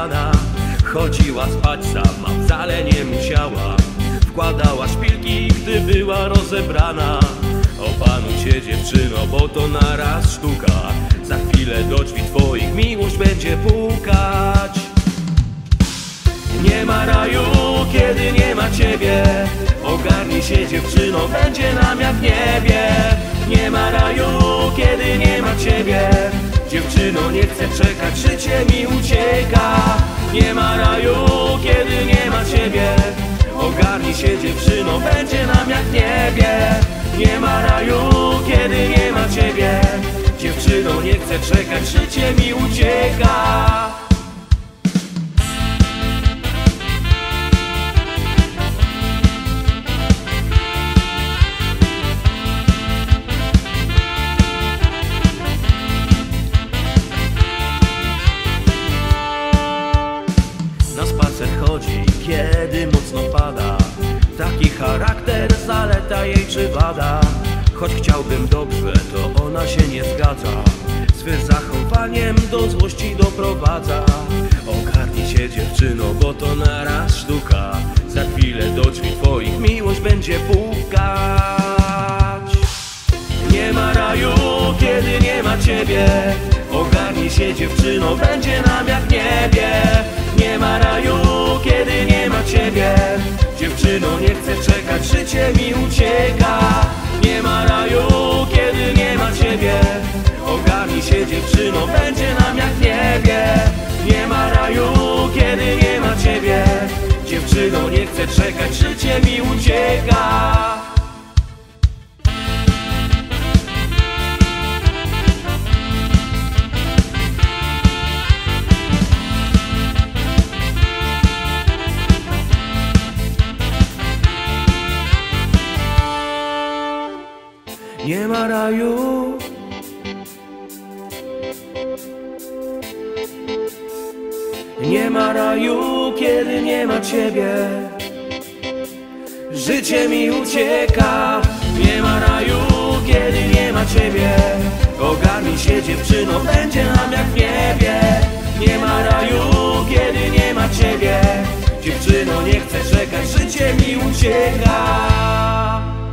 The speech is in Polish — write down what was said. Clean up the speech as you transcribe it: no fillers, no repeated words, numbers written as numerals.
rana. Chodziła spać sama, wcale nie musiała. Wkładała szpilki, gdy była rozebrana. Opanuj się dziewczyno, bo to naraz sztuka. Za chwilę do drzwi twoich miłość będzie pukać. Nie ma raju, kiedy nie ma ciebie. Ogarnij się dziewczyno, będzie nam jak w niebie. Nie ma raju, kiedy nie ma ciebie. Dziewczyno, nie chcę czekać, życie mi ucieka. Nie ma raju, kiedy nie ma ciebie. Ogarnij się dziewczyno, będzie nam jak w niebie. Nie ma raju, kiedy nie ma ciebie. Dziewczyno, nie chcę czekać, życie mi ucieka. Na spacer chodzi, kiedy mocno pada. Taki charakter, zaleta jej czy wada? Choć chciałbym dobrze, to ona się nie zgadza. Swym zachowaniem do złości doprowadza. Ogarnij się dziewczyno, bo to naraz sztuka. Za chwilę do drzwi twoich miłość będzie pukać. Nie ma raju, kiedy nie ma ciebie. Ogarnij się dziewczyno, będzie nam jak w niebie. Nie ma raju, kiedy nie ma ciebie. Dziewczyno, nie chcę czekać, życie mi ucieka. Nie ma raju, kiedy nie ma ciebie. Ogarnij się dziewczyno, będzie nam jak w niebie. Nie ma raju, kiedy nie ma ciebie. Dziewczyno, nie chcę czekać, życie mi ucieka. Nie ma raju, nie ma raju, kiedy nie ma ciebie. Życie mi ucieka. Nie ma raju, kiedy nie ma ciebie. Ogarnij się dziewczyno, będzie nam jak w niebie. Nie ma raju, kiedy nie ma ciebie. Dziewczyno, nie chcę czekać, życie mi ucieka.